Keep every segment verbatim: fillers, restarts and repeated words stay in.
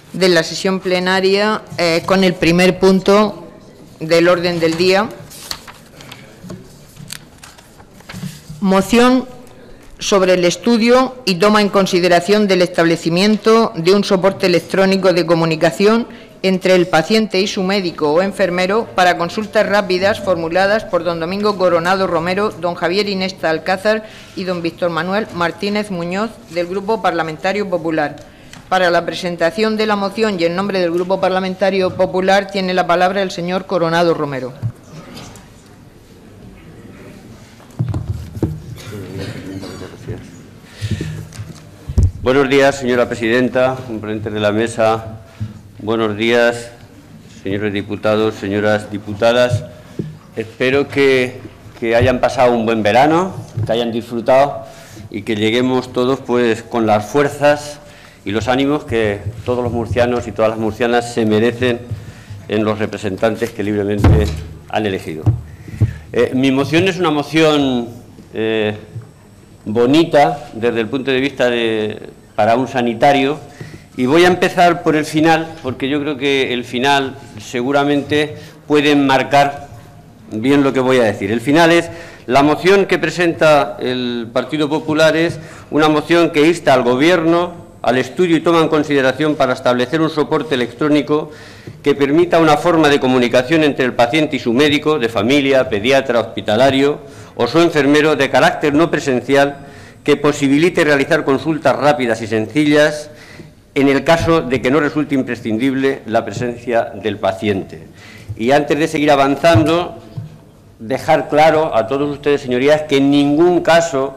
de la sesión plenaria eh, con el primer punto del orden del día. Moción sobre el estudio y toma en consideración del establecimiento de un soporte electrónico de comunicación entre el paciente y su médico o enfermero para consultas rápidas formuladas por don Domingo Coronado Romero, don Javier Inesta Alcázar y don Víctor Manuel Martínez Muñoz, del Grupo Parlamentario Popular. Para la presentación de la moción y en nombre del Grupo Parlamentario Popular tiene la palabra el señor Coronado Romero. Buenos días, señora presidenta, componentes de la mesa. Buenos días, señores diputados, señoras diputadas. Espero que, que hayan pasado un buen verano, que hayan disfrutado y que lleguemos todos pues con las fuerzas y los ánimos que todos los murcianos y todas las murcianas se merecen en los representantes que libremente han elegido. Eh, mi moción es una moción eh, bonita desde el punto de vista de, para un sanitario. Y voy a empezar por el final, porque yo creo que el final seguramente puede enmarcar bien lo que voy a decir. El final es, la moción que presenta el Partido Popular es una moción que insta al Gobierno al estudio y toma en consideración para establecer un soporte electrónico que permita una forma de comunicación entre el paciente y su médico, de familia, pediatra, hospitalario o su enfermero de carácter no presencial, que posibilite realizar consultas rápidas y sencillas en el caso de que no resulte imprescindible la presencia del paciente. Y antes de seguir avanzando, dejar claro a todos ustedes, señorías, que en ningún caso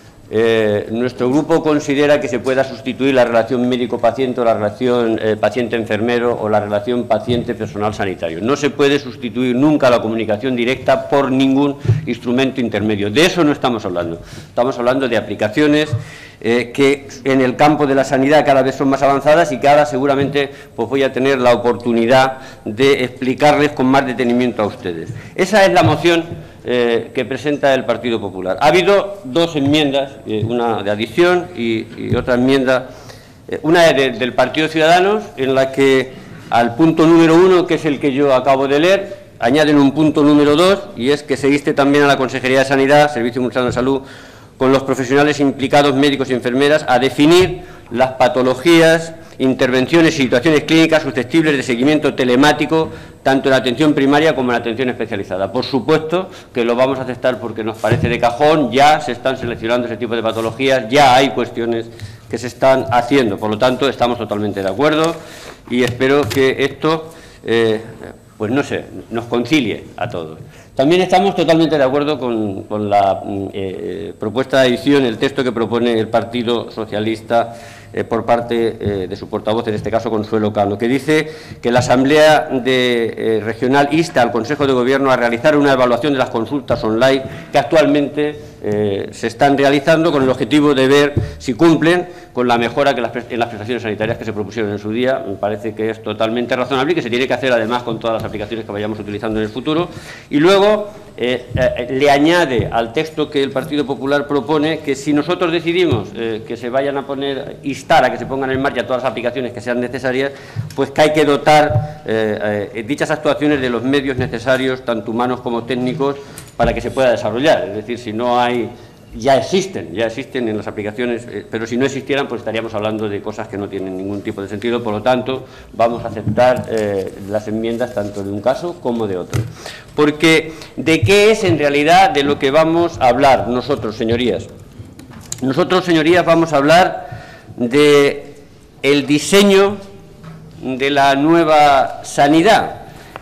eh, nuestro grupo considera que se pueda sustituir la relación médico-paciente o la relación eh, paciente-enfermero o la relación paciente-personal sanitario. No se puede sustituir nunca la comunicación directa por ningún instrumento intermedio. De eso no estamos hablando. Estamos hablando de aplicaciones Eh, que en el campo de la sanidad cada vez son más avanzadas y que ahora seguramente pues voy a tener la oportunidad de explicarles con más detenimiento a ustedes. Esa es la moción eh, que presenta el Partido Popular. Ha habido dos enmiendas, eh, una de adición y, y otra enmienda, eh, una de, del Partido Ciudadanos, en la que al punto número uno, que es el que yo acabo de leer, añaden un punto número dos, y es que se inste también a la Consejería de Sanidad, Servicio Murciano de Salud, con los profesionales implicados, médicos y enfermeras, a definir las patologías, intervenciones y situaciones clínicas susceptibles de seguimiento telemático, tanto en la atención primaria como en la atención especializada. Por supuesto que lo vamos a aceptar porque nos parece de cajón, ya se están seleccionando ese tipo de patologías, ya hay cuestiones que se están haciendo, por lo tanto estamos totalmente de acuerdo y espero que esto, eh, pues no sé, nos concilie a todos. También estamos totalmente de acuerdo con, con la eh, propuesta de edición, el texto que propone el Partido Socialista eh, por parte eh, de su portavoz, en este caso Consuelo Cano, que dice que la Asamblea de, eh, Regional insta al Consejo de Gobierno a realizar una evaluación de las consultas online que actualmente eh, se están realizando con el objetivo de ver si cumplen con la mejora que las, en las prestaciones sanitarias que se propusieron en su día. Me parece que es totalmente razonable y que se tiene que hacer además con todas las aplicaciones que vayamos utilizando en el futuro. Y luego eh, eh, le añade al texto que el Partido Popular propone que si nosotros decidimos eh, que se vayan a poner, instar a que se pongan en marcha todas las aplicaciones que sean necesarias, pues que hay que dotar eh, eh, dichas actuaciones de los medios necesarios, tanto humanos como técnicos, para que se pueda desarrollar. Es decir, si no hay... Ya existen, ya existen en las aplicaciones, eh, pero si no existieran, pues estaríamos hablando de cosas que no tienen ningún tipo de sentido. Por lo tanto, vamos a aceptar eh, las enmiendas tanto de un caso como de otro. Porque, ¿de qué es en realidad de lo que vamos a hablar nosotros, señorías? Nosotros, señorías, vamos a hablar de el diseño de la nueva sanidad.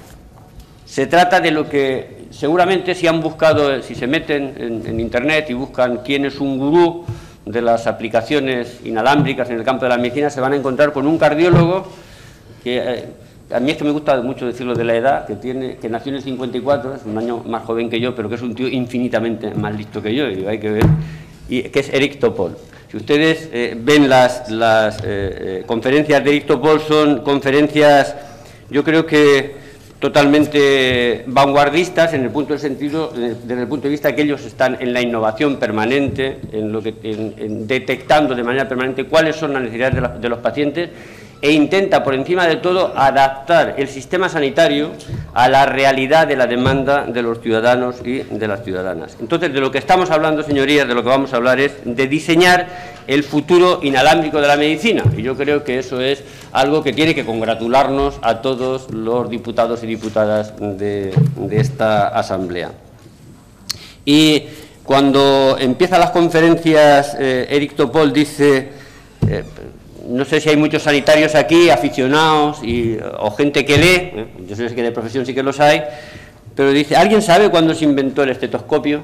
Se trata de lo que... Seguramente si han buscado, si se meten en, en Internet y buscan quién es un gurú de las aplicaciones inalámbricas en el campo de la medicina, se van a encontrar con un cardiólogo que, eh, a mí es que me gusta mucho decirlo de la edad, que tiene, que nació en el cincuenta y cuatro, es un año más joven que yo, pero que es un tío infinitamente más listo que yo, y hay que ver, y, que es Eric Topol. Si ustedes eh, ven las, las eh, eh, conferencias de Eric Topol, son conferencias, yo creo que totalmente vanguardistas en el punto del sentido, desde el punto de vista que ellos están en la innovación permanente, en lo que en, en detectando de manera permanente cuáles son las necesidades de, la, de los pacientes e intenta, por encima de todo, adaptar el sistema sanitario a la realidad de la demanda de los ciudadanos y de las ciudadanas. Entonces, de lo que estamos hablando, señorías, de lo que vamos a hablar es de diseñar el futuro inalámbrico de la medicina, y yo creo que eso es algo que tiene que congratularnos a todos los diputados y diputadas de, de esta Asamblea. Y cuando empiezan las conferencias, eh, Eric Topol dice, eh, no sé si hay muchos sanitarios aquí, aficionados y, o gente que lee, eh, yo sé que de profesión sí que los hay, pero dice, ¿alguien sabe cuándo se inventó el estetoscopio?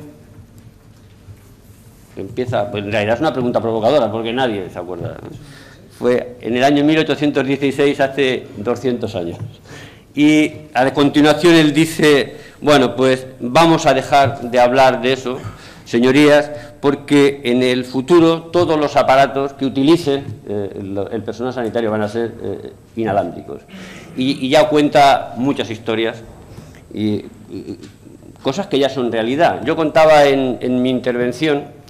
Empieza, pues en realidad es una pregunta provocadora, porque nadie se acuerda. Fue en el año mil ochocientos dieciséis, hace doscientos años. Y a continuación él dice, bueno, pues vamos a dejar de hablar de eso, señorías, porque en el futuro todos los aparatos que utilicen eh, el, el personal sanitario van a ser eh, inalámbricos. Y, y ya cuenta muchas historias y, y cosas que ya son realidad. Yo contaba en, en mi intervención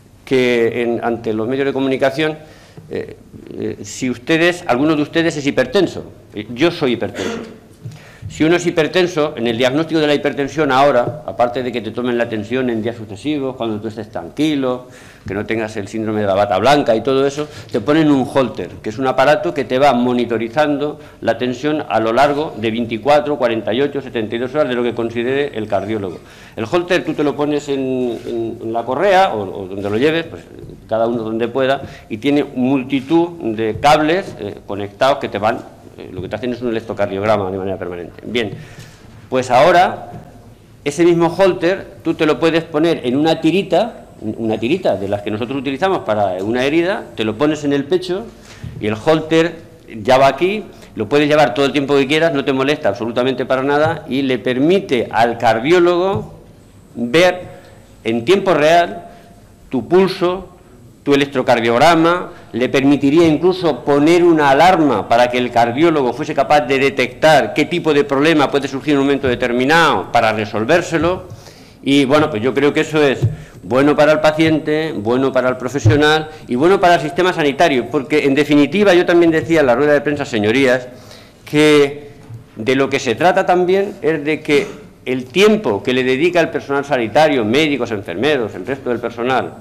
que en, ante los medios de comunicación, eh, eh, si ustedes, alguno de ustedes es hipertenso, eh, yo soy hipertenso. Si uno es hipertenso, en el diagnóstico de la hipertensión ahora, aparte de que te tomen la tensión en días sucesivos, cuando tú estés tranquilo, que no tengas el síndrome de la bata blanca y todo eso, te ponen un Holter, que es un aparato que te va monitorizando la tensión a lo largo de veinticuatro, cuarenta y ocho, setenta y dos horas de lo que considere el cardiólogo. El Holter tú te lo pones en, en, en la correa o, o donde lo lleves, pues cada uno donde pueda, y tiene multitud de cables eh, conectados que te van, eh, lo que te hacen es un electrocardiograma de manera permanente. Bien, pues ahora ese mismo Holter tú te lo puedes poner en una tirita, una tirita de las que nosotros utilizamos para una herida, te lo pones en el pecho y el Holter ya va aquí, lo puedes llevar todo el tiempo que quieras, no te molesta absolutamente para nada y le permite al cardiólogo ver en tiempo real tu pulso, tu electrocardiograma, le permitiría incluso poner una alarma para que el cardiólogo fuese capaz de detectar qué tipo de problema puede surgir en un momento determinado para resolvérselo. Y bueno, pues yo creo que eso es bueno para el paciente, bueno para el profesional y bueno para el sistema sanitario, porque en definitiva yo también decía en la rueda de prensa, señorías, que de lo que se trata también es de que el tiempo que le dedica el personal sanitario, médicos, enfermeros, el resto del personal,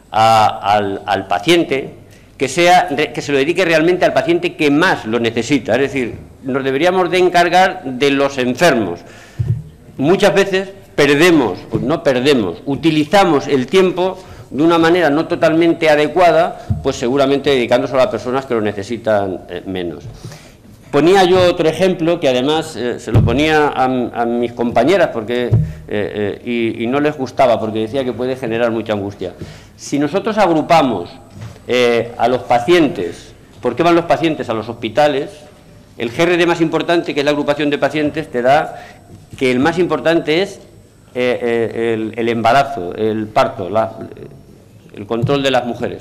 a, al, al paciente, que, sea, que se lo dedique realmente al paciente que más lo necesita, es decir, nos deberíamos de encargar de los enfermos. Muchas veces perdemos, no perdemos, utilizamos el tiempo de una manera no totalmente adecuada, pues seguramente dedicándose a las personas que lo necesitan eh, menos. Ponía yo otro ejemplo que además eh, se lo ponía a, a mis compañeras porque, eh, eh, y, y no les gustaba porque decía que puede generar mucha angustia. Si nosotros agrupamos eh, a los pacientes, ¿por qué van los pacientes a los hospitales? El G R D más importante, que es la agrupación de pacientes, te da que el más importante es eh, eh, el, el embarazo, el parto, la, el control de las mujeres.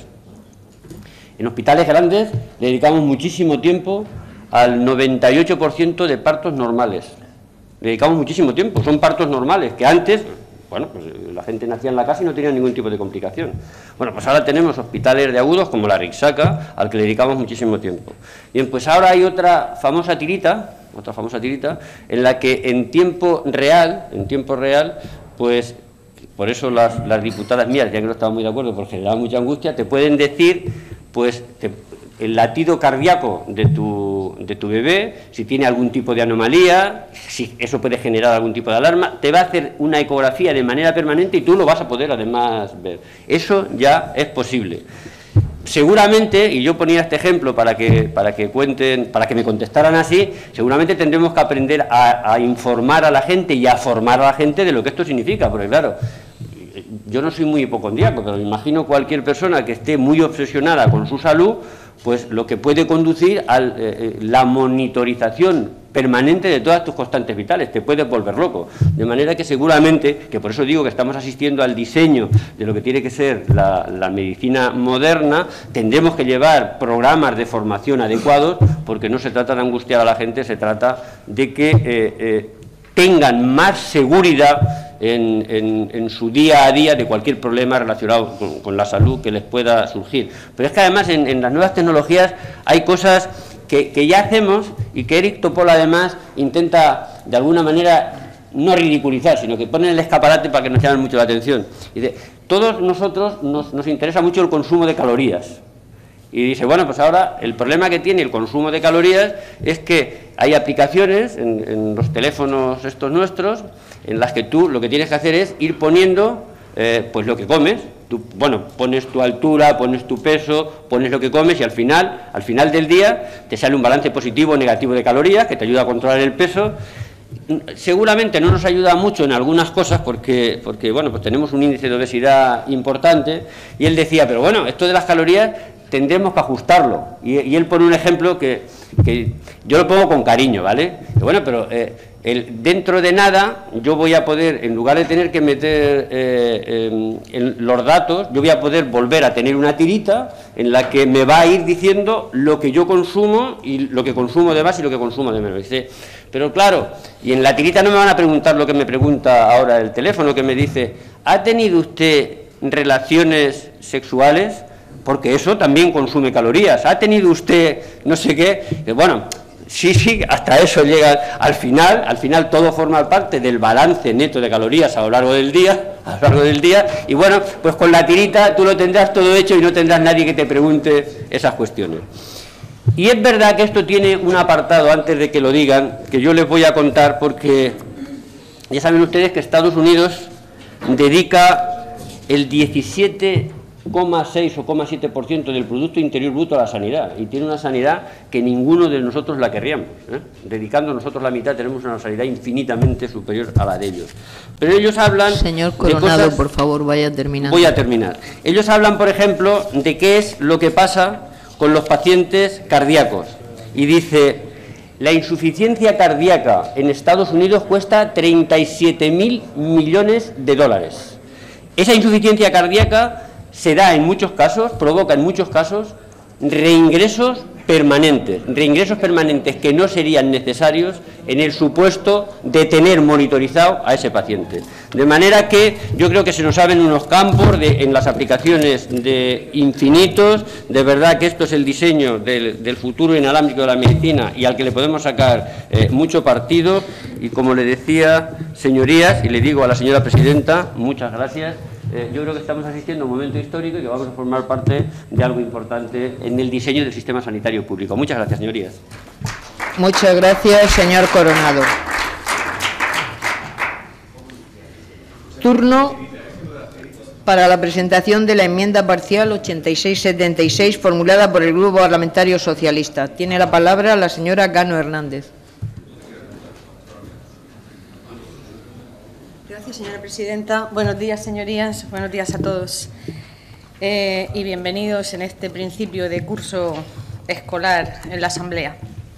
En hospitales grandes dedicamos muchísimo tiempo al noventa y ocho por ciento de partos normales. Dedicamos muchísimo tiempo, son partos normales, que antes, bueno, pues la gente nacía en la casa y no tenía ningún tipo de complicación. Bueno, pues ahora tenemos hospitales de agudos como la Rixaca, al que le dedicamos muchísimo tiempo. Bien, pues ahora hay otra famosa tirita, otra famosa tirita, en la que en tiempo real, en tiempo real, pues, por eso las, las diputadas mías, ya que no estaban muy de acuerdo, porque generaba mucha angustia, te pueden decir, pues, te, el latido cardíaco de tu, de tu bebé, si tiene algún tipo de anomalía, si eso puede generar algún tipo de alarma, te va a hacer una ecografía de manera permanente y tú lo vas a poder además ver. Eso ya es posible. Seguramente, y yo ponía este ejemplo para que, para que cuenten, para que me contestaran así, seguramente tendremos que aprender a, a informar a la gente y a formar a la gente de lo que esto significa, porque claro, yo no soy muy hipocondríaco, pero me imagino cualquier persona que esté muy obsesionada con su salud, pues lo que puede conducir a eh, la monitorización permanente de todas tus constantes vitales, te puedes volver loco. De manera que seguramente, que por eso digo que estamos asistiendo al diseño de lo que tiene que ser la, la medicina moderna, tendremos que llevar programas de formación adecuados, porque no se trata de angustiar a la gente, se trata de que eh, eh, tengan más seguridad En, en, en su día a día de cualquier problema relacionado con, con la salud que les pueda surgir. Pero es que además en, en las nuevas tecnologías hay cosas que, que ya hacemos y que Eric Topol además intenta de alguna manera no ridiculizar, sino que pone el escaparate para que nos llamen mucho la atención. Dice, todos nosotros nos, nos interesa mucho el consumo de calorías. Y dice, bueno, pues ahora el problema que tiene el consumo de calorías es que hay aplicaciones en, en los teléfonos estos nuestros en las que tú lo que tienes que hacer es ir poniendo eh, pues lo que comes. Tú, bueno, pones tu altura, pones tu peso, pones lo que comes y al final, al final del día te sale un balance positivo o negativo de calorías que te ayuda a controlar el peso. Seguramente no nos ayuda mucho en algunas cosas porque, porque bueno, pues tenemos un índice de obesidad importante y él decía, pero bueno, esto de las calorías tendremos que ajustarlo. Y, y él pone un ejemplo que, que yo lo pongo con cariño, ¿vale? Que bueno, pero eh, el, dentro de nada yo voy a poder, en lugar de tener que meter eh, eh, en los datos, yo voy a poder volver a tener una tirita en la que me va a ir diciendo lo que yo consumo y lo que consumo de más y lo que consumo de menos. Dice, pero claro, y en la tirita no me van a preguntar lo que me pregunta ahora el teléfono, que me dice, ¿ha tenido usted relaciones sexuales? Porque eso también consume calorías. ¿Ha tenido usted no sé qué? Bueno, sí, sí, hasta eso llega. Al final, al final todo forma parte del balance neto de calorías a lo largo del día, a lo largo del día, y bueno, pues con la tirita tú lo tendrás todo hecho y no tendrás nadie que te pregunte esas cuestiones. Y es verdad que esto tiene un apartado, antes de que lo digan, que yo les voy a contar, porque ya saben ustedes que Estados Unidos dedica el diecisiete coma seis o coma siete por ciento del Producto Interior Bruto a la sanidad, y tiene una sanidad que ninguno de nosotros la querríamos, ¿eh? Dedicando nosotros la mitad tenemos una sanidad infinitamente superior a la de ellos. Pero ellos hablan... Señor Coronado, de cosas... por favor, vaya terminando. Voy a terminar. Ellos hablan, por ejemplo, de qué es lo que pasa con los pacientes cardíacos, y dice, la insuficiencia cardíaca en Estados Unidos cuesta treinta y siete mil millones de dólares. Esa insuficiencia cardíaca se da en muchos casos, provoca en muchos casos reingresos permanentes, reingresos permanentes que no serían necesarios en el supuesto de tener monitorizado a ese paciente. De manera que yo creo que se nos abren unos campos de, en las aplicaciones de infinitos, de verdad que esto es el diseño del, del futuro inalámbrico de la medicina y al que le podemos sacar eh, mucho partido, y como le decía, señorías, y le digo a la señora presidenta, muchas gracias. Eh, yo creo que estamos asistiendo a un momento histórico y que vamos a formar parte de algo importante en el diseño del sistema sanitario público. Muchas gracias, señorías. Muchas gracias, señor Coronado. Turno para la presentación de la enmienda parcial ochenta y seis setenta y seis formulada por el Grupo Parlamentario Socialista. Tiene la palabra la señora Cano Hernández. Gracias, señora presidenta. Buenos días, señorías. Buenos días a todos. Eh, y bienvenidos en este principio de curso escolar en la Asamblea.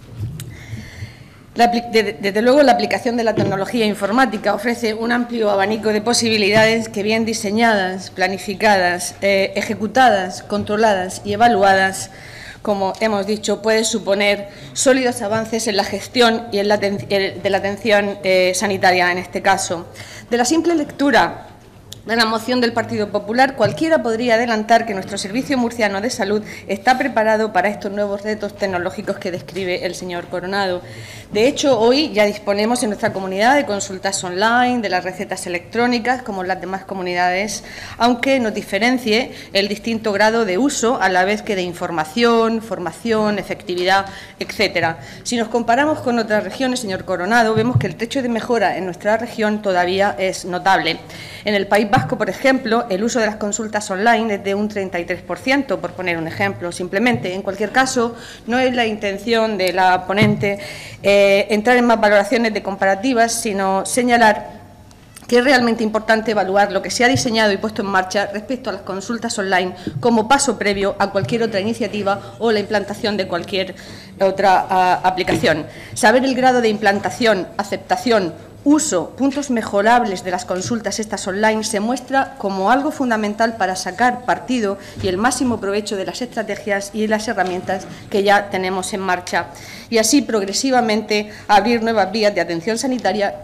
La, desde luego, la aplicación de la tecnología informática ofrece un amplio abanico de posibilidades que, bien diseñadas, planificadas, eh, ejecutadas, controladas y evaluadas, como hemos dicho, puede suponer sólidos avances en la gestión y en la de la atención eh, sanitaria en este caso. De la simple lectura de la moción del Partido Popular, cualquiera podría adelantar que nuestro Servicio Murciano de Salud está preparado para estos nuevos retos tecnológicos que describe el señor Coronado. De hecho, hoy ya disponemos en nuestra comunidad de consultas online, de las recetas electrónicas, como las demás comunidades, aunque nos diferencie el distinto grado de uso, a la vez que de información, formación, efectividad, etcétera. Si nos comparamos con otras regiones, señor Coronado, vemos que el techo de mejora en nuestra región todavía es notable. En el País Vasco, por ejemplo, el uso de las consultas online es de un treinta y tres por ciento, por poner un ejemplo, simplemente. En cualquier caso, no es la intención de la ponente eh, entrar en más valoraciones de comparativas, sino señalar que es realmente importante evaluar lo que se ha diseñado y puesto en marcha respecto a las consultas online como paso previo a cualquier otra iniciativa o la implantación de cualquier otra uh, aplicación. Saber el grado de implantación, aceptación, uso, puntos mejorables de las consultas estas online se muestra como algo fundamental para sacar partido y el máximo provecho de las estrategias y las herramientas que ya tenemos en marcha y así progresivamente abrir nuevas vías de atención sanitaria que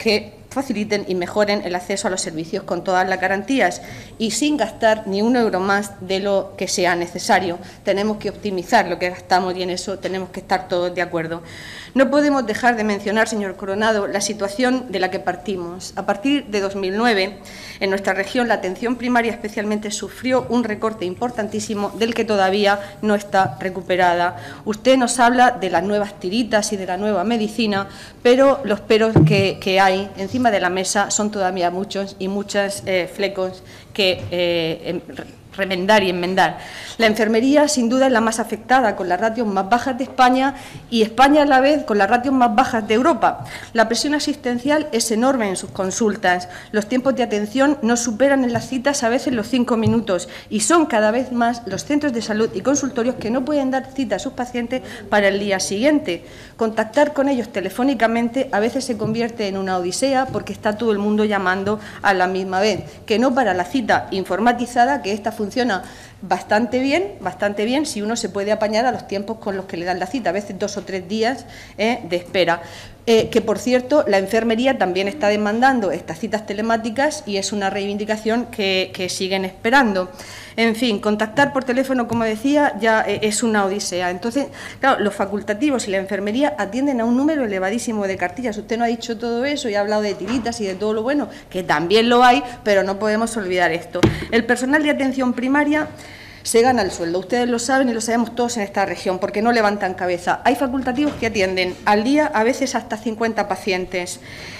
faciliten y mejoren el acceso a los servicios con todas las garantías y sin gastar ni un euro más de lo que sea necesario. Tenemos que optimizar lo que gastamos y en eso tenemos que estar todos de acuerdo. No podemos dejar de mencionar, señor Coronado, la situación de la que partimos. A partir de dos mil nueve, en nuestra región, la atención primaria especialmente sufrió un recorte importantísimo del que todavía no está recuperada. Usted nos habla de las nuevas tiritas y de la nueva medicina, pero los peros que, que hay encima de la mesa son todavía muchos y muchos eh, flecos que eh, remendar y enmendar. La enfermería, sin duda, es la más afectada, con las ratios más bajas de España y España, a la vez, con las ratios más bajas de Europa. La presión asistencial es enorme en sus consultas. Los tiempos de atención no superan en las citas a veces los cinco minutos y son cada vez más los centros de salud y consultorios que no pueden dar cita a sus pacientes para el día siguiente. Contactar con ellos telefónicamente a veces se convierte en una odisea porque está todo el mundo llamando a la misma vez, que no para la cita informatizada, que esta funciona bastante bien, bastante bien si uno se puede apañar a los tiempos con los que le dan la cita, a veces dos o tres días eh, de espera. Eh, que, por cierto, la enfermería también está demandando estas citas telemáticas y es una reivindicación que, que siguen esperando. En fin, contactar por teléfono, como decía, ya eh, es una odisea. Entonces, claro, los facultativos y la enfermería atienden a un número elevadísimo de cartillas. Usted no ha dicho todo eso y ha hablado de tiritas y de todo lo bueno, que también lo hay, pero no podemos olvidar esto. El personal de atención primaria se gana el sueldo, ustedes lo saben y lo sabemos todos en esta región, porque no levantan cabeza. Hay facultativos que atienden al día a veces hasta cincuenta pacientes.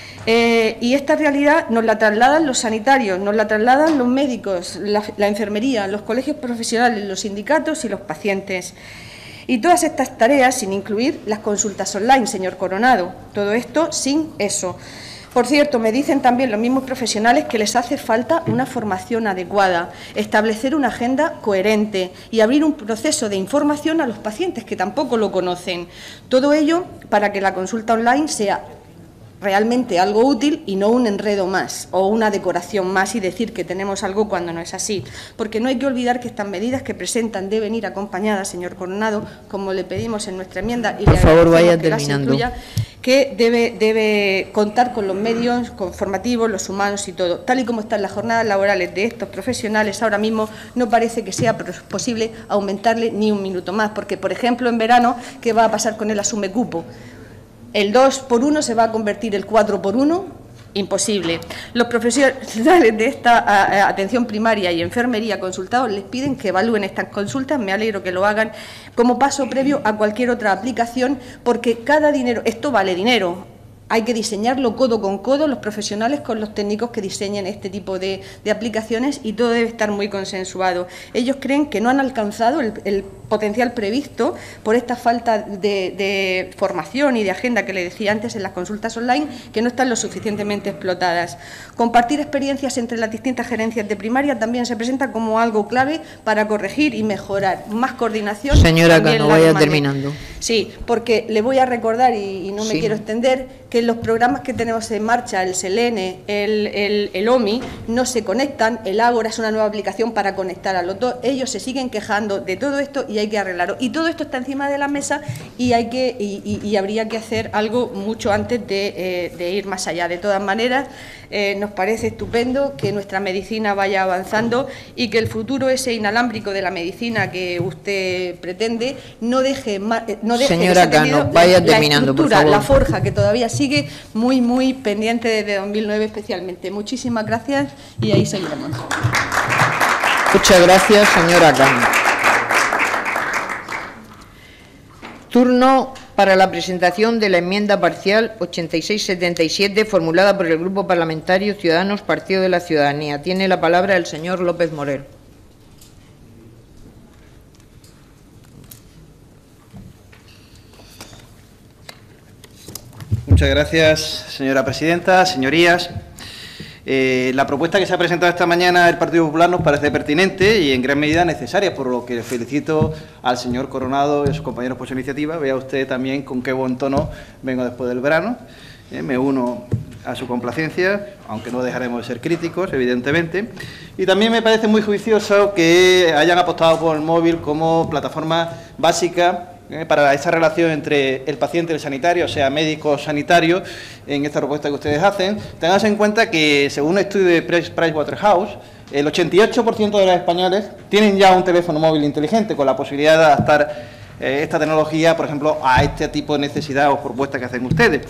Eh, y esta realidad nos la trasladan los sanitarios, nos la trasladan los médicos, la, la enfermería, los colegios profesionales, los sindicatos y los pacientes. Y todas estas tareas sin incluir las consultas online, señor Coronado. Todo esto sin eso. Por cierto, me dicen también los mismos profesionales que les hace falta una formación adecuada, establecer una agenda coherente y abrir un proceso de información a los pacientes que tampoco lo conocen. Todo ello para que la consulta online sea realmente algo útil y no un enredo más o una decoración más y decir que tenemos algo cuando no es así. Porque no hay que olvidar que estas medidas que presentan deben ir acompañadas, señor Coronado, como le pedimos en nuestra enmienda y por le favor, vaya que terminando. Incluya, que debe, debe contar con los medios con formativos, los humanos y todo. Tal y como están las jornadas laborales de estos profesionales ahora mismo, no parece que sea posible aumentarle ni un minuto más, porque, por ejemplo, en verano, ¿qué va a pasar con el asume cupo? ¿El dos por uno se va a convertir el cuatro por uno? Imposible. Los profesionales de esta a, a, atención primaria y enfermería consultados les piden que evalúen estas consultas, me alegro que lo hagan, como paso previo a cualquier otra aplicación, porque cada dinero, esto vale dinero. Hay que diseñarlo codo con codo, los profesionales con los técnicos que diseñen este tipo de, de aplicaciones y todo debe estar muy consensuado. Ellos creen que no han alcanzado el, el potencial previsto por esta falta de, de formación y de agenda que le decía antes en las consultas online, que no están lo suficientemente explotadas. Compartir experiencias entre las distintas gerencias de primaria también se presenta como algo clave para corregir y mejorar. Más coordinación. Señora Cano, vaya terminando. Sí, porque le voy a recordar, y, y no me sí. quiero extender, que los programas que tenemos en marcha, el SELENE, el, el, el OMI, no se conectan, el Ágora es una nueva aplicación para conectar a los dos, ellos se siguen quejando de todo esto y hay que arreglarlo. Y todo esto está encima de la mesa y, hay que, y, y, y habría que hacer algo mucho antes de, eh, de ir más allá. De todas maneras, eh, nos parece estupendo que nuestra medicina vaya avanzando y que el futuro ese inalámbrico de la medicina que usted pretende no deje, no deje Señora Cano, vaya terminando, por favor. La forja que todavía sigue muy, muy pendiente desde dos mil nueve especialmente. Muchísimas gracias y ahí seguiremos. Muchas gracias, señora Cano. Turno para la presentación de la enmienda parcial ochenta y seis setenta y siete formulada por el Grupo Parlamentario Ciudadanos Partido de la Ciudadanía. Tiene la palabra el señor López Morel. Muchas gracias, señora presidenta, señorías. Eh, la propuesta que se ha presentado esta mañana el Partido Popular nos parece pertinente y en gran medida necesaria, por lo que felicito al señor Coronado y a sus compañeros por su iniciativa. Vea usted también con qué buen tono vengo después del verano. Eh, me uno a su complacencia, aunque no dejaremos de ser críticos, evidentemente. Y también me parece muy juicioso que hayan apostado por el móvil como plataforma básica eh, para esa relación entre el paciente y el sanitario, o sea, médico-sanitario, en esta propuesta que ustedes hacen. Tengan en cuenta que, según un estudio de Pricewaterhouse, el ochenta y ocho por ciento de los españoles tienen ya un teléfono móvil inteligente, con la posibilidad de adaptar eh, esta tecnología, por ejemplo, a este tipo de necesidad o propuesta que hacen ustedes.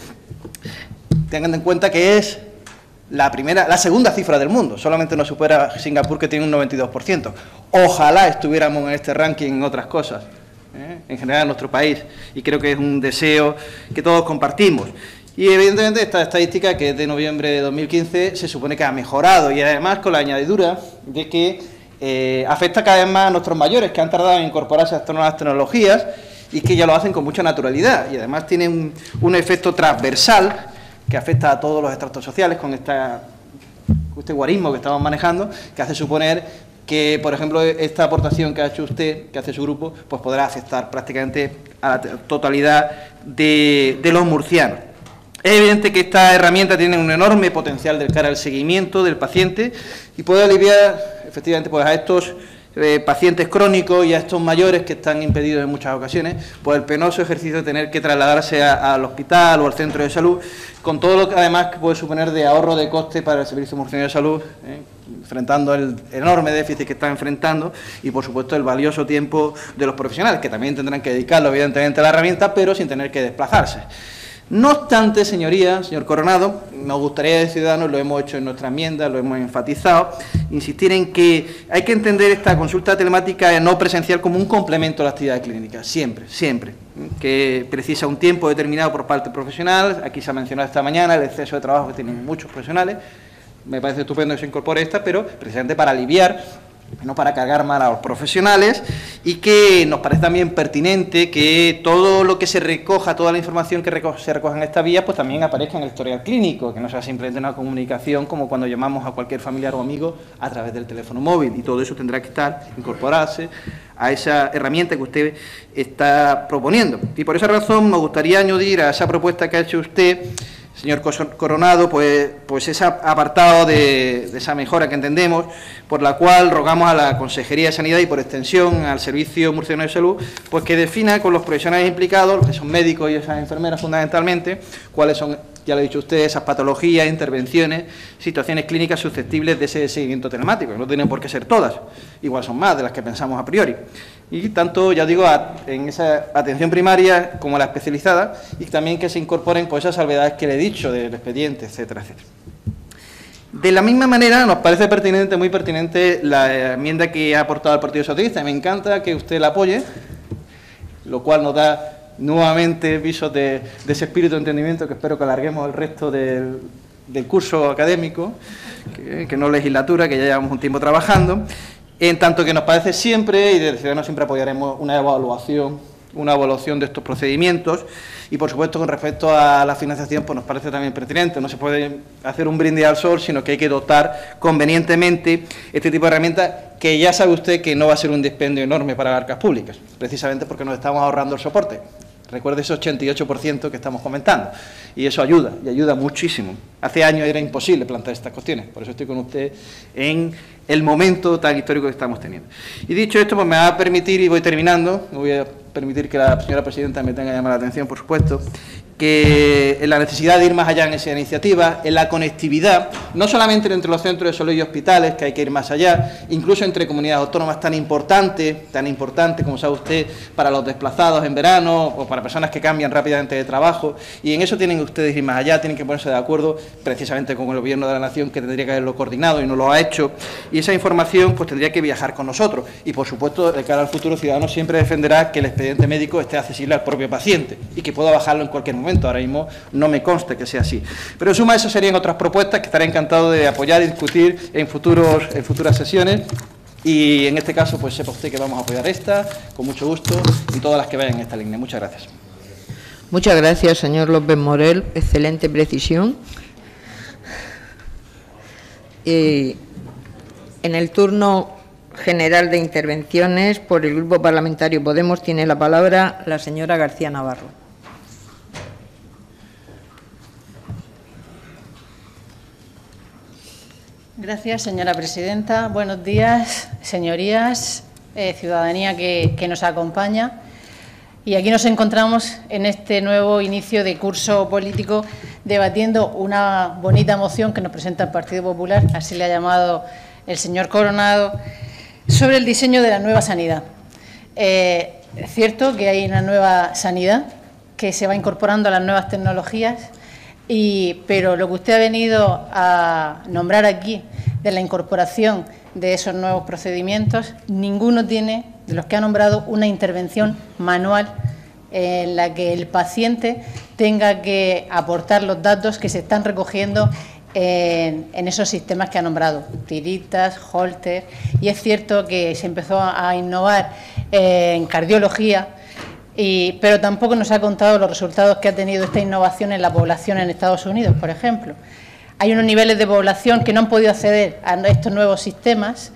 Tengan en cuenta que es la primera, la segunda cifra del mundo, solamente nos supera Singapur, que tiene un noventa y dos por ciento. Ojalá estuviéramos en este ranking en otras cosas, ¿eh? en general en nuestro país, y creo que es un deseo que todos compartimos. Y evidentemente esta estadística, que es de noviembre de dos mil quince, se supone que ha mejorado, y además con la añadidura de que eh, afecta cada vez más a nuestros mayores, que han tardado en incorporarse a estas nuevas tecnologías y que ya lo hacen con mucha naturalidad, y además tiene un, un efecto transversal que afecta a todos los estratos sociales con esta, este guarismo que estamos manejando, que hace suponer que, por ejemplo, esta aportación que ha hecho usted, que hace su grupo, pues podrá afectar prácticamente a la totalidad de, de los murcianos. Es evidente que esta herramienta tiene un enorme potencial de cara al seguimiento del paciente y puede aliviar, efectivamente, pues a estos Eh, pacientes crónicos y a estos mayores que están impedidos en muchas ocasiones por el penoso ejercicio de tener que trasladarse a, al hospital o al centro de salud, con todo lo que además puede suponer de ahorro de coste para el Servicio Murciano de Salud, eh, enfrentando el enorme déficit que están enfrentando y, por supuesto, el valioso tiempo de los profesionales, que también tendrán que dedicarlo, evidentemente, a la herramienta, pero sin tener que desplazarse. No obstante, señoría, señor Coronado, nos gustaría de Ciudadanos, lo hemos hecho en nuestra enmienda, lo hemos enfatizado, insistir en que hay que entender esta consulta telemática no presencial como un complemento a la actividad clínica, siempre, siempre, que precisa un tiempo determinado por parte profesional. Aquí se ha mencionado esta mañana el exceso de trabajo que tienen muchos profesionales, me parece estupendo que se incorpore esta, pero precisamente para aliviar, no para cargar mal a los profesionales, y que nos parece también pertinente que todo lo que se recoja, toda la información que reco se recoja en esta vía, pues también aparezca en el historial clínico, que no sea simplemente una comunicación como cuando llamamos a cualquier familiar o amigo a través del teléfono móvil, y todo eso tendrá que estar, incorporarse a esa herramienta que usted está proponiendo. Y por esa razón me gustaría añadir a esa propuesta que ha hecho usted, señor Coronado, pues, pues ese apartado de, de esa mejora que entendemos, por la cual rogamos a la Consejería de Sanidad y, por extensión, al Servicio Murciano de Salud, pues que defina con los profesionales implicados, los que son médicos y esas enfermeras fundamentalmente, cuáles son, ya lo ha dicho usted, esas patologías, intervenciones, situaciones clínicas susceptibles de ese seguimiento telemático, que no tienen por qué ser todas, igual son más de las que pensamos a priori. Y tanto, ya digo, a, en esa atención primaria como la especializada, y también que se incorporen pues esas salvedades que le he dicho del expediente, etcétera, etcétera. De la misma manera, nos parece pertinente, muy pertinente, la enmienda que ha aportado el Partido Socialista. Me encanta que usted la apoye, lo cual nos da nuevamente visos de, de ese espíritu de entendimiento que espero que alarguemos el resto del, del curso académico, que, que no legislatura, que ya llevamos un tiempo trabajando. En tanto que nos parece siempre, y desde Ciudadanos siempre apoyaremos una evaluación, una evaluación de estos procedimientos, y por supuesto con respecto a la financiación, pues nos parece también pertinente. No se puede hacer un brindis al sol, sino que hay que dotar convenientemente este tipo de herramientas, que ya sabe usted que no va a ser un dispendio enorme para las arcas públicas, precisamente porque nos estamos ahorrando el soporte. Recuerde ese ochenta y ocho por ciento que estamos comentando, y eso ayuda, y ayuda muchísimo. Hace años era imposible plantear estas cuestiones, por eso estoy con usted en el momento tan histórico que estamos teniendo. Y dicho esto, pues me va a permitir, y voy terminando, no voy a permitir que la señora presidenta me tenga que llamar la atención, por supuesto, que en la necesidad de ir más allá en esa iniciativa, en la conectividad, no solamente entre los centros de salud y hospitales, que hay que ir más allá, incluso entre comunidades autónomas tan importante, tan importante, como sabe usted, para los desplazados en verano o para personas que cambian rápidamente de trabajo, y en eso tienen ustedes que ir más allá, tienen que ponerse de acuerdo precisamente con el Gobierno de la Nación, que tendría que haberlo coordinado y no lo ha hecho, y esa información pues tendría que viajar con nosotros, y por supuesto, de cara al futuro, Ciudadanos siempre defenderá que el expediente médico esté accesible al propio paciente y que pueda bajarlo en cualquier momento. Ahora mismo no me consta que sea así. Pero en suma, eso serían otras propuestas que estaré encantado de apoyar y discutir en, futuros, en futuras sesiones. Y en este caso, pues sepa usted que vamos a apoyar esta, con mucho gusto, y todas las que vayan en esta línea. Muchas gracias. Muchas gracias, señor López Morel. Excelente precisión. Y en el turno general de intervenciones, por el Grupo Parlamentario Podemos, tiene la palabra la señora García Navarro. Gracias, señora presidenta. Buenos días, señorías, eh, ciudadanía que, que nos acompaña. Y aquí nos encontramos en este nuevo inicio de curso político debatiendo una bonita moción que nos presenta el Partido Popular, así le ha llamado el señor Coronado, sobre el diseño de la nueva sanidad. Eh, es cierto que hay una nueva sanidad que se va incorporando a las nuevas tecnologías, y, pero lo que usted ha venido a nombrar aquí de la incorporación de esos nuevos procedimientos, ninguno tiene, de los que ha nombrado, una intervención manual en la que el paciente tenga que aportar los datos que se están recogiendo en, en esos sistemas que ha nombrado, tiritas, Holter, y es cierto que se empezó a innovar en cardiología, y, pero tampoco nos ha contado los resultados que ha tenido esta innovación en la población en Estados Unidos, por ejemplo. Hay unos niveles de población que no han podido acceder a estos nuevos sistemas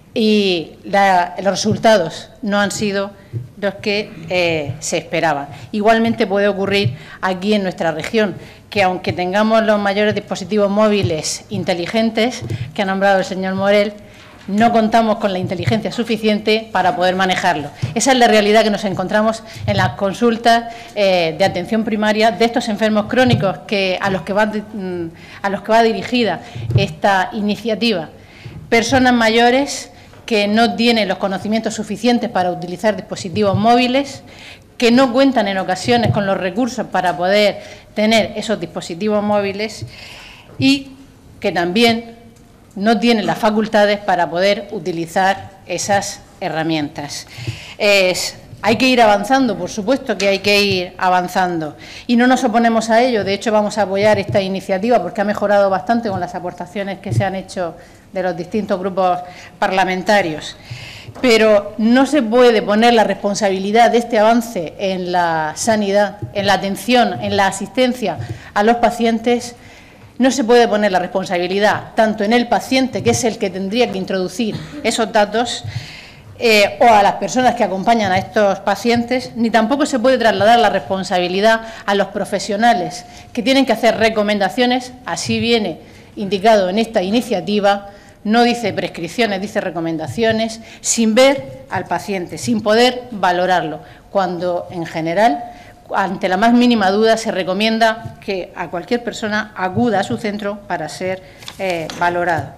y la, los resultados no han sido los que eh, se esperaban. Igualmente puede ocurrir aquí en nuestra región, que aunque tengamos los mayores dispositivos móviles inteligentes que ha nombrado el señor Morel, no contamos con la inteligencia suficiente para poder manejarlo. Esa es la realidad que nos encontramos en las consultas eh, de atención primaria de estos enfermos crónicos que, a, los que va, a los que va dirigida esta iniciativa. Personas mayores que no tienen los conocimientos suficientes para utilizar dispositivos móviles, que no cuentan en ocasiones con los recursos para poder tener esos dispositivos móviles y que también no tienen las facultades para poder utilizar esas herramientas. Es, hay que ir avanzando, por supuesto que hay que ir avanzando, y no nos oponemos a ello. De hecho, vamos a apoyar esta iniciativa porque ha mejorado bastante con las aportaciones que se han hecho de los distintos grupos parlamentarios. Pero no se puede poner la responsabilidad de este avance en la sanidad, en la atención, en la asistencia a los pacientes. No se puede poner la responsabilidad tanto en el paciente, que es el que tendría que introducir esos datos, eh, o a las personas que acompañan a estos pacientes, ni tampoco se puede trasladar la responsabilidad a los profesionales, que tienen que hacer recomendaciones, así viene indicado en esta iniciativa, no dice prescripciones, dice recomendaciones, sin ver al paciente, sin poder valorarlo, cuando en general, ante la más mínima duda, se recomienda que a cualquier persona acuda a su centro para ser eh, valorado.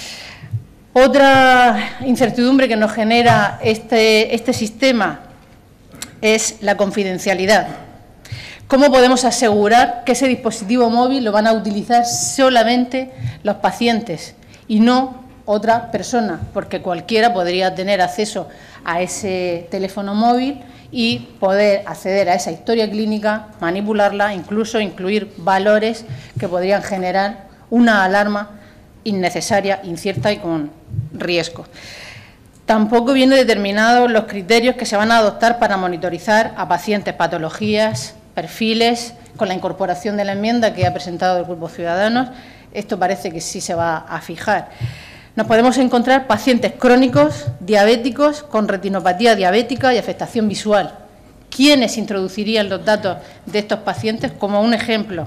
Otra incertidumbre que nos genera este, este sistema es la confidencialidad. ¿Cómo podemos asegurar que ese dispositivo móvil lo van a utilizar solamente los pacientes y no otra persona? Porque cualquiera podría tener acceso a ese teléfono móvil y poder acceder a esa historia clínica, manipularla, incluso incluir valores que podrían generar una alarma innecesaria, incierta y con riesgo. Tampoco vienen determinados los criterios que se van a adoptar para monitorizar a pacientes, patologías, perfiles. Con la incorporación de la enmienda que ha presentado el Grupo Ciudadanos, esto parece que sí se va a fijar. Nos podemos encontrar pacientes crónicos, diabéticos, con retinopatía diabética y afectación visual. ¿Quiénes introducirían los datos de estos pacientes? Como un ejemplo,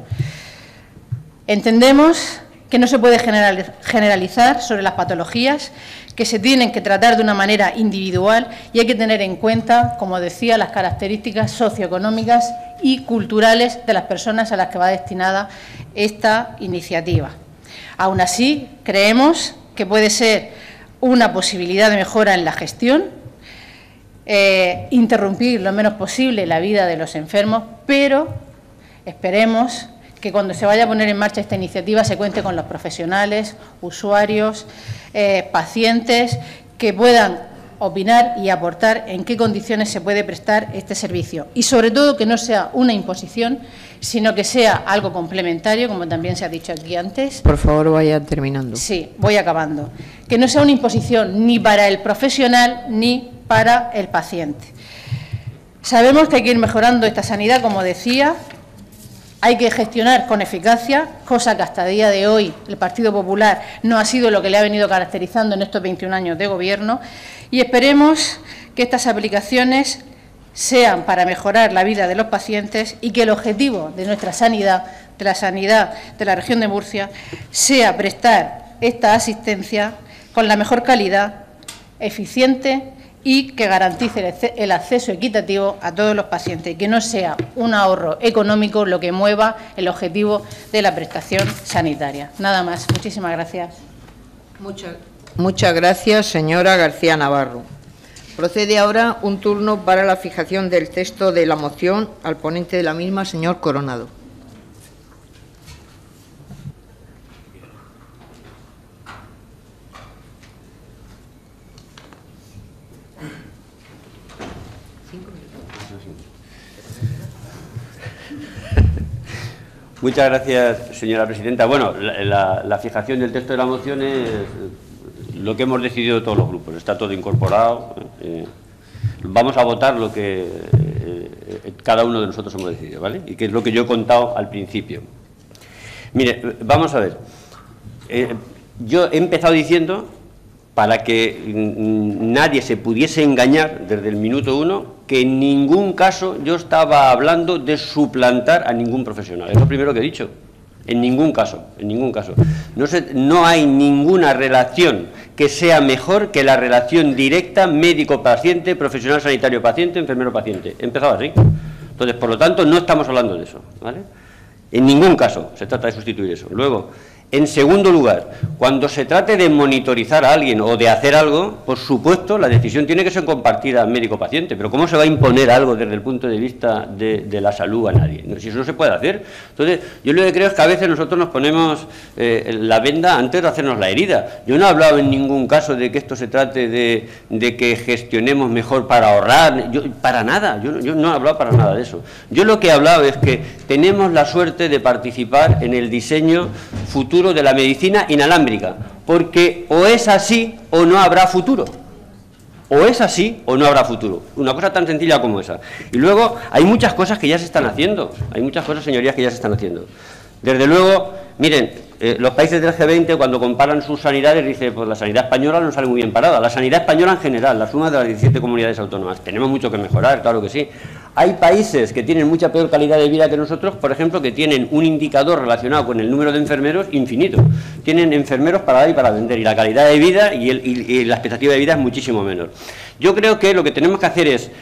entendemos que no se puede generalizar sobre las patologías, que se tienen que tratar de una manera individual y hay que tener en cuenta, como decía, las características socioeconómicas y culturales de las personas a las que va destinada esta iniciativa. Aún así, creemos que puede ser una posibilidad de mejora en la gestión, eh, interrumpir lo menos posible la vida de los enfermos, pero esperemos que cuando se vaya a poner en marcha esta iniciativa se cuente con los profesionales, usuarios, eh, pacientes, que puedan opinar y aportar en qué condiciones se puede prestar este servicio. Y sobre todo que no sea una imposición, sino que sea algo complementario, como también se ha dicho aquí antes. Por favor, vaya terminando. Sí, voy acabando. Que no sea una imposición ni para el profesional ni para el paciente. Sabemos que hay que ir mejorando esta sanidad, como decía. Hay que gestionar con eficacia, cosa que hasta el día de hoy el Partido Popular no ha sido lo que le ha venido caracterizando en estos veintiún años de gobierno, y esperemos que estas aplicaciones sean para mejorar la vida de los pacientes y que el objetivo de nuestra sanidad, de la sanidad de la región de Murcia, sea prestar esta asistencia con la mejor calidad, eficiente y que garantice el acceso equitativo a todos los pacientes y que no sea un ahorro económico lo que mueva el objetivo de la prestación sanitaria. Nada más. Muchísimas gracias. Muchas, muchas gracias, señora García Navarro. Procede ahora un turno para la fijación del texto de la moción al ponente de la misma, señor Coronado. Muchas gracias, señora presidenta. Bueno, la, la, la fijación del texto de la moción es lo que hemos decidido todos los grupos, está todo incorporado. Eh, vamos a votar lo que eh, cada uno de nosotros hemos decidido, ¿vale? Y que es lo que yo he contado al principio. Mire, vamos a ver. Eh, yo he empezado diciendo, para que nadie se pudiese engañar desde el minuto uno, que en ningún caso yo estaba hablando de suplantar a ningún profesional. Es lo primero que he dicho. En ningún caso, en ningún caso. No, se, no hay ninguna relación que sea mejor que la relación directa médico-paciente, profesional sanitario-paciente, enfermero-paciente. He empezado así. Entonces, por lo tanto, no estamos hablando de eso, ¿vale? En ningún caso se trata de sustituir eso. Luego, en segundo lugar, cuando se trate de monitorizar a alguien o de hacer algo, por supuesto, la decisión tiene que ser compartida médico-paciente, pero ¿cómo se va a imponer algo desde el punto de vista de, de la salud a nadie? Si eso no se puede hacer. Entonces, yo lo que creo es que a veces nosotros nos ponemos eh, la venda antes de hacernos la herida. Yo no he hablado en ningún caso de que esto se trate de, de que gestionemos mejor para ahorrar, yo, para nada, yo, yo no he hablado para nada de eso. Yo lo que he hablado es que tenemos la suerte de participar en el diseño futuro de la medicina inalámbrica, porque o es así o no habrá futuro, o es así o no habrá futuro, una cosa tan sencilla como esa. Y luego hay muchas cosas que ya se están haciendo, hay muchas cosas, señorías, que ya se están haciendo. Desde luego, miren, eh, los países del G veinte cuando comparan sus sanidades dicen, pues la sanidad española no sale muy bien parada, la sanidad española en general, la suma de las diecisiete comunidades autónomas, tenemos mucho que mejorar, claro que sí. Hay países que tienen mucha peor calidad de vida que nosotros, por ejemplo, que tienen un indicador relacionado con el número de enfermeros infinito. Tienen enfermeros para dar y para vender, y la calidad de vida y, el, y, y la expectativa de vida es muchísimo menor. Yo creo que lo que tenemos que hacer es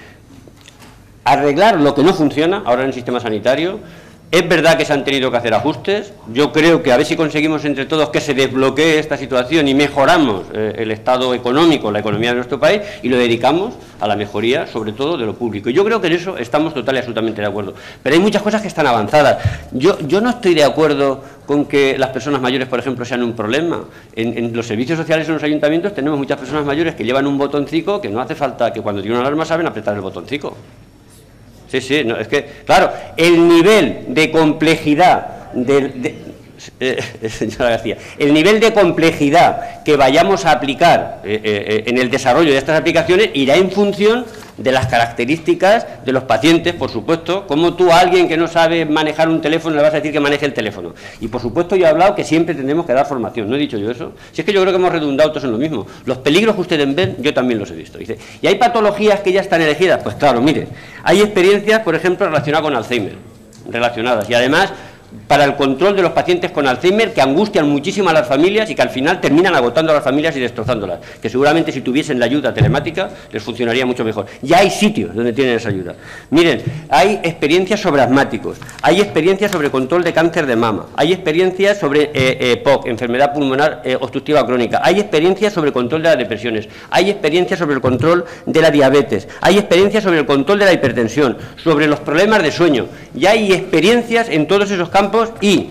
arreglar lo que no funciona ahora en el sistema sanitario. Es verdad que se han tenido que hacer ajustes. Yo creo que a ver si conseguimos entre todos que se desbloquee esta situación y mejoramos eh, el estado económico, la economía de nuestro país, y lo dedicamos a la mejoría, sobre todo, de lo público. Y yo creo que en eso estamos total y absolutamente de acuerdo. Pero hay muchas cosas que están avanzadas. Yo, yo no estoy de acuerdo con que las personas mayores, por ejemplo, sean un problema. En, en los servicios sociales en los ayuntamientos tenemos muchas personas mayores que llevan un botoncito que no hace falta, que cuando tiene una alarma saben apretar el botoncito. Sí, sí, no, es que, claro, el nivel de complejidad, de, de, eh, señora García, el nivel de complejidad que vayamos a aplicar eh, eh, en el desarrollo de estas aplicaciones irá en función de las características de los pacientes, por supuesto. Como tú a alguien que no sabe manejar un teléfono le vas a decir que maneje el teléfono. Y por supuesto yo he hablado que siempre tendremos que dar formación, ¿no he dicho yo eso? Si es que yo creo que hemos redundado todos en lo mismo. Los peligros que ustedes ven, yo también los he visto. Dice, ¿y hay patologías que ya están elegidas? Pues claro, mire, hay experiencias, por ejemplo, relacionadas con Alzheimer, relacionadas, y además para el control de los pacientes con Alzheimer, que angustian muchísimo a las familias y que al final terminan agotando a las familias y destrozándolas, que seguramente si tuviesen la ayuda telemática les funcionaría mucho mejor. Ya hay sitios donde tienen esa ayuda. Miren, hay experiencias sobre asmáticos, hay experiencias sobre control de cáncer de mama, hay experiencias sobre eh, eh, P O C, enfermedad pulmonar eh, obstructiva crónica, hay experiencias sobre control de las depresiones, hay experiencias sobre el control de la diabetes, hay experiencias sobre el control de la hipertensión, sobre los problemas de sueño, ya hay experiencias en todos esos campos. Y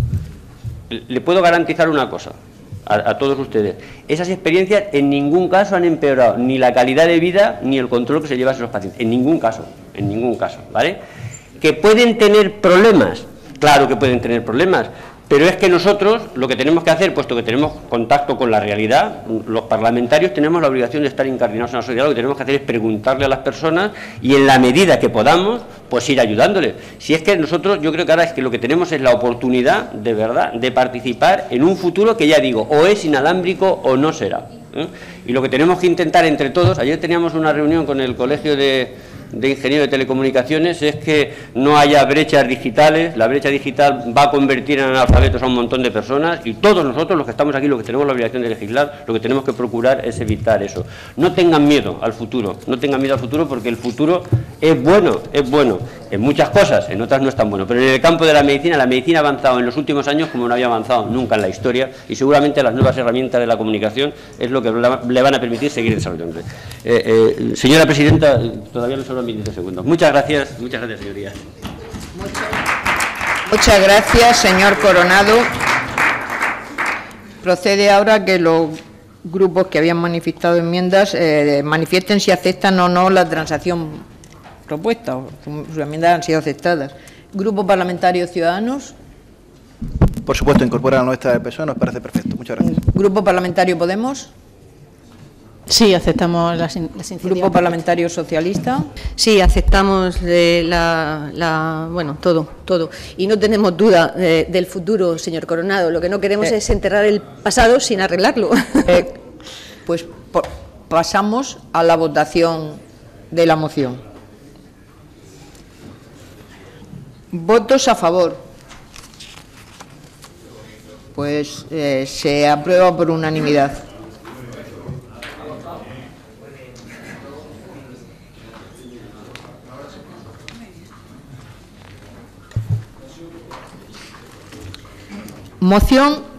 le puedo garantizar una cosa a, a todos ustedes: esas experiencias en ningún caso han empeorado ni la calidad de vida ni el control que se lleva a esos pacientes, en ningún caso, en ningún caso, ¿vale? Que pueden tener problemas, claro que pueden tener problemas, pero es que nosotros lo que tenemos que hacer, puesto que tenemos contacto con la realidad, los parlamentarios tenemos la obligación de estar incardinados en la sociedad, lo que tenemos que hacer es preguntarle a las personas y en la medida que podamos, pues ir ayudándoles. Si es que nosotros, yo creo que ahora es que lo que tenemos es la oportunidad, de verdad, de participar en un futuro que ya digo, o es inalámbrico o no será, ¿eh? Y lo que tenemos que intentar entre todos, ayer teníamos una reunión con el colegio de, de ingeniero de telecomunicaciones es que no haya brechas digitales. La brecha digital va a convertir en analfabetos a un montón de personas y todos nosotros, los que estamos aquí, los que tenemos la obligación de legislar, lo que tenemos que procurar es evitar eso. No tengan miedo al futuro, no tengan miedo al futuro porque el futuro es bueno, es bueno en muchas cosas, en otras no es tan bueno, pero en el campo de la medicina, la medicina ha avanzado en los últimos años como no había avanzado nunca en la historia y seguramente las nuevas herramientas de la comunicación es lo que le van a permitir seguir desarrollando. Eh, eh, señora Presidenta, todavía me sobran veinte segundos. Muchas gracias, muchas gracias, señorías. Muchas gracias, señor Coronado. Procede ahora que los grupos que habían manifestado enmiendas eh, manifiesten si aceptan o no la transacción propuesta, o sus enmiendas han sido aceptadas. Grupo Parlamentario Ciudadanos. Por supuesto, incorporar a nuestra P S O E nos parece perfecto. Muchas gracias. Grupo Parlamentario Podemos. Sí, aceptamos las, in las iniciativas. Grupo Parlamentario Socialista. Sí, aceptamos eh, la, la, bueno, todo, todo. Y no tenemos duda eh, del futuro, señor Coronado. Lo que no queremos eh, es enterrar el pasado sin arreglarlo. Eh, pues por, pasamos a la votación de la moción. Votos a favor. Pues eh, se aprueba por unanimidad. Moción